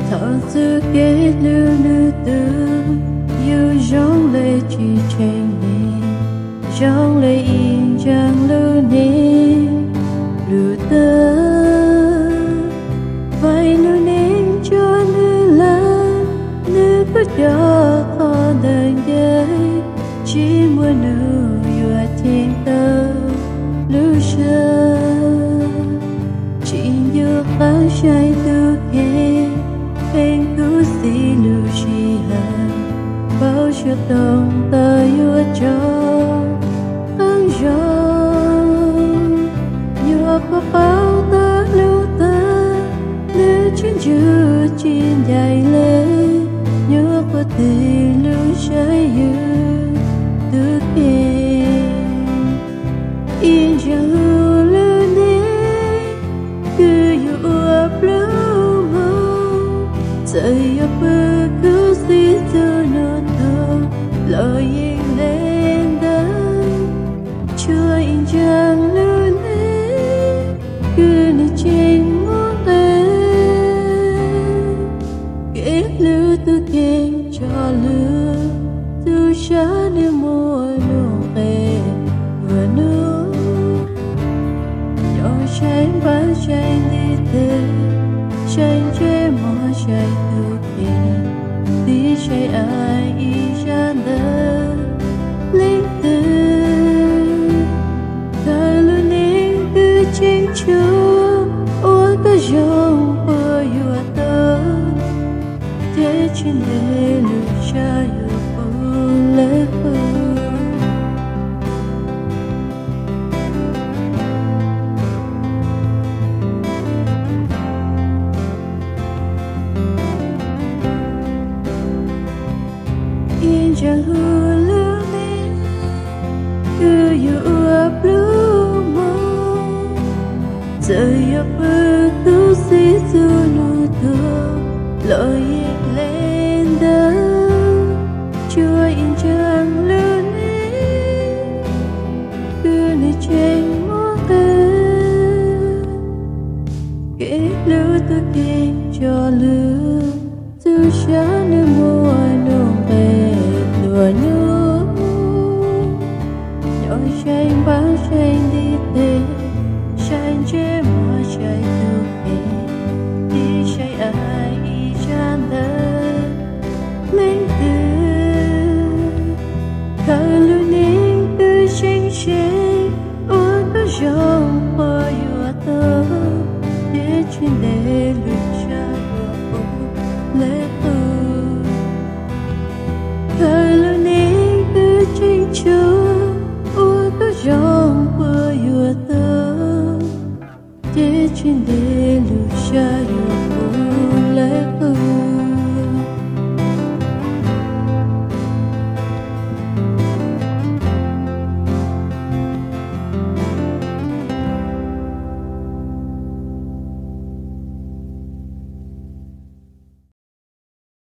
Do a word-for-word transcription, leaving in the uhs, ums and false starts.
thở sự kết lưu nữ tư yêu giống lệ chỉ tranh nè giống lệ in chẳng lưu nè lưu tơ vậy lưu nè cho nữ lan nữ có cho khó đời đời chỉ muốn nữ yêu thiên tơ lưu sơ chỉ yêu bao trái tư kê bên cứ xí lưu chi hờn bao cho tông ta yêu cho ăn giòn yêu có bao ta lưu ta lưu chín chữ chín dài lên nhớ có thể lưu trái yêu tư kê in chẳng lưu lưu nế cứ yêu ấp lưu mong dậy ấp bơ cứ xí tư nôn thơ lời yên lên đất chưa in chẳng lưu nế cứ nơi trên ngón tay kết lưu tư kê cho lưu tư giá nếu mùa nụ về vừa nước nhỏ tranh bán tranh đi thế tranh chế mò chạy tư kê đi chạy ai y chan đơ linh tư thời luôn nên cứ chính chúa ôi có dòng bờ yêu tơ thế trên đời lưu cha yêu lệ in chẳng hư lưu nế cứ yêu ấp lưu mong dậy ấp bơ cứ xí dư nụ thơ lời yên lên đất chưa in chẳng lưu nế cứ nơi trên ngón tay kết lưu tư kê cho lưu tư giá nơi mùa nồng về lùa nước nhỏ tranh báo tranh đi tê tranh chế mò chạy tư kê đi chạy ai y chan đơ linh tư khởi lưu nên cứ tranh chế ôi có dòng bờ yêu tơ để chuyên đề lưu cha yêu lệ tư thời lưu nên cứ tranh chúa ôi có dòng bờ yêu tơ để chuyên đề lưu cha yêu